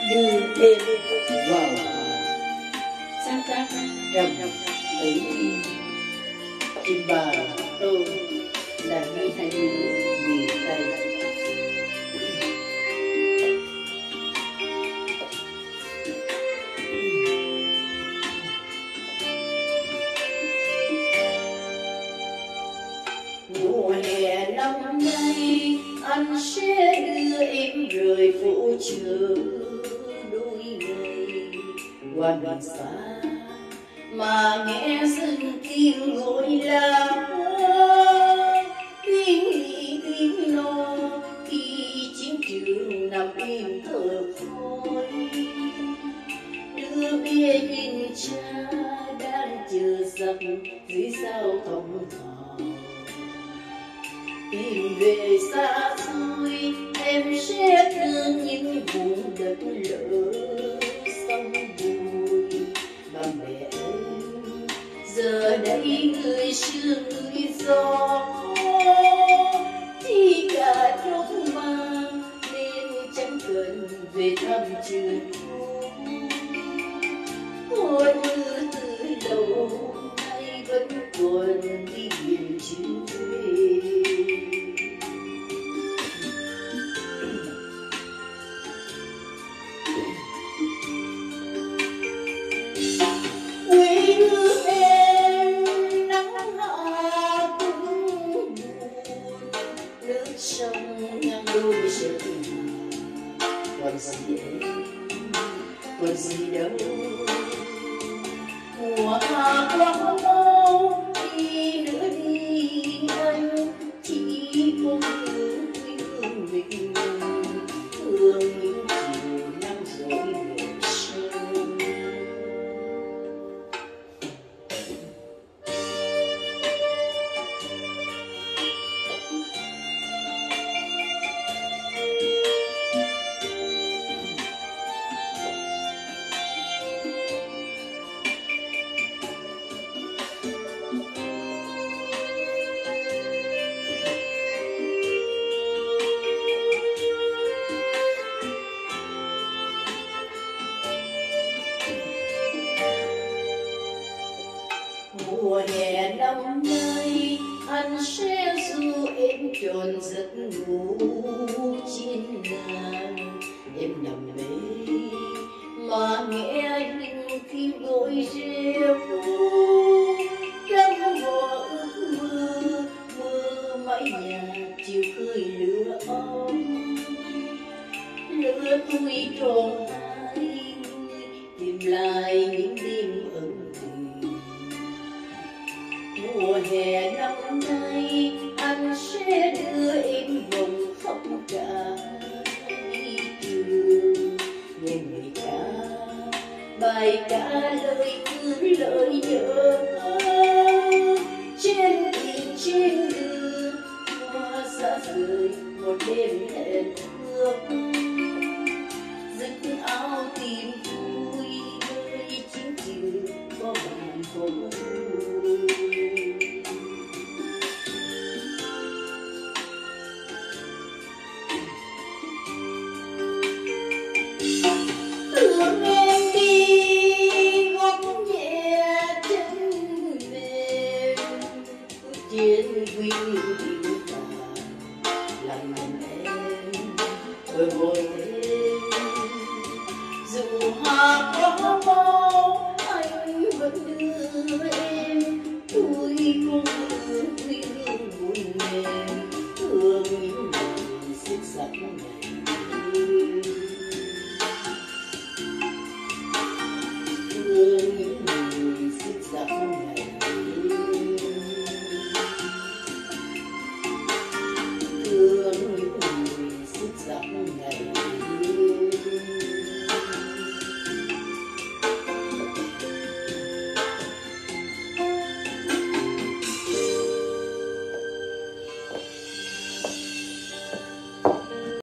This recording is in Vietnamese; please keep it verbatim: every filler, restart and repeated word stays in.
Như đêm vào sáng tác trầm tử thi. Trình bày tôi là Ri Nguyen miền Tây. Mùa hè năm nay anh sẽ đưa em rời phố chợ đôi ngày qua miền xa mà nghe rừng tiếng gọi là tiếng lì tiếng lo khi chiến trường nằm im thở phôi. Đưa bia nhìn cha đang chờ giặc dưới sao thông thọ. Tìm về xa xôi em sẽ thương những vùng đất lỡ sông bùi. Bà mẹ em giờ đây người sương người gió thì cả trong mang nên chẳng cần về thăm trường cũ. Ôi mưa từ đầu nay vẫn còn đi biển chữ về. Quê hương em nắng hạ cũng buồn, nước sông ngang đôi chân còn gì em, còn gì đâu. Mùa hạ quang mong đi nữa đi anh, chỉ có thương quê hương mình, thương những chiều nắng rơi miền sông. Mùa hè năm nay anh sẽ du em tròn giấc ngủ trên nàng. Em nằm mê mà nghe những tiếng gọi reo trong mùa ước mơ, mơ mãi nhà chiều khơi lửa ấm. Lửa tôi tròn hai người tìm lại những đêm ấm tình. Mùa hè năm nay anh sẽ đưa em vòng khóc cả đi trường. Nghe người ca bài ca lời thương lời nhớ trên thuyền trên đường hoa xa rời một đêm